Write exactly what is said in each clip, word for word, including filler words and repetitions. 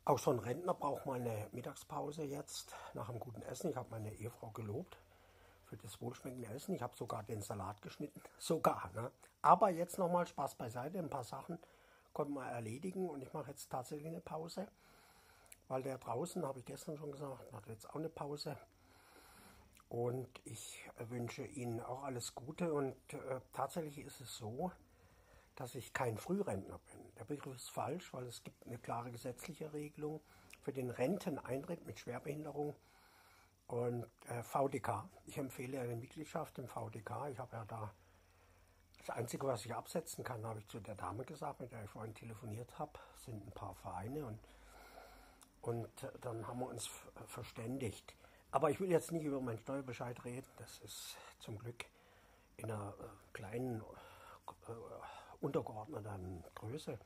Auch so ein Rentner braucht mal eine Mittagspause jetzt nach einem guten Essen. Ich habe meine Ehefrau gelobt für das wohlschmeckende Essen. Ich habe sogar den Salat geschnitten. Sogar, ne? Aber jetzt nochmal Spaß beiseite. Ein paar Sachen konnten wir erledigen und ich mache jetzt tatsächlich eine Pause. Weil der draußen, habe ich gestern schon gesagt, macht jetzt auch eine Pause. Und ich wünsche Ihnen auch alles Gute. Und äh, tatsächlich ist es so, dass ich kein Frührentner bin. Der Begriff ist falsch, weil es gibt eine klare gesetzliche Regelung für den Renteneintritt mit Schwerbehinderung und äh, V D K. Ich empfehle eine Mitgliedschaft im V D K. Ich habe ja da das Einzige, was ich absetzen kann, habe ich zu der Dame gesagt, mit der ich vorhin telefoniert habe, sind ein paar Vereine und, und dann haben wir uns verständigt. Aber ich will jetzt nicht über meinen Steuerbescheid reden, das ist zum Glück in einer äh, kleinen äh, untergeordneten Größe.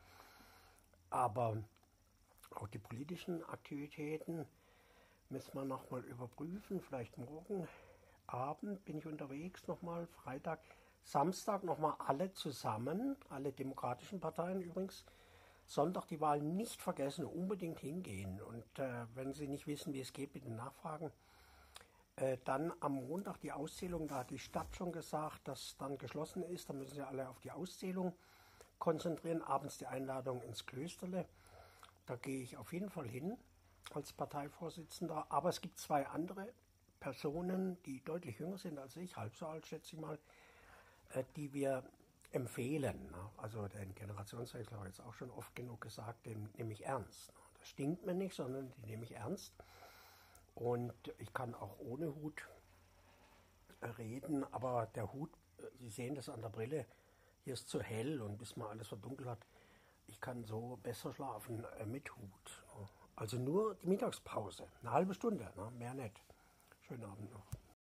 Aber auch die politischen Aktivitäten müssen wir nochmal überprüfen. Vielleicht morgen Abend bin ich unterwegs nochmal, Freitag, Samstag nochmal alle zusammen, alle demokratischen Parteien übrigens. Sonntag die Wahl nicht vergessen, unbedingt hingehen. Und äh, wenn Sie nicht wissen, wie es geht, bitte nachfragen. Äh, dann am Montag die Auszählung, da hat die Stadt schon gesagt, dass dann geschlossen ist. Da müssen Sie alle auf die Auszählung konzentrieren. Abends die Einladung ins Klösterle. Da gehe ich auf jeden Fall hin als Parteivorsitzender. Aber es gibt zwei andere Personen, die deutlich jünger sind als ich, halb so alt schätze ich mal, äh, die wir empfehlen. Ne? Also den Generationswechsel habe ich jetzt auch schon oft genug gesagt, den nehme ich ernst. Ne? Das stinkt mir nicht, sondern den nehme ich ernst. Und ich kann auch ohne Hut reden, aber der Hut, Sie sehen das an der Brille, hier ist zu hell und bis man alles verdunkelt hat, ich kann so besser schlafen äh, mit Hut. Also nur die Mittagspause, eine halbe Stunde, ne? Mehr nicht. Schönen Abend noch.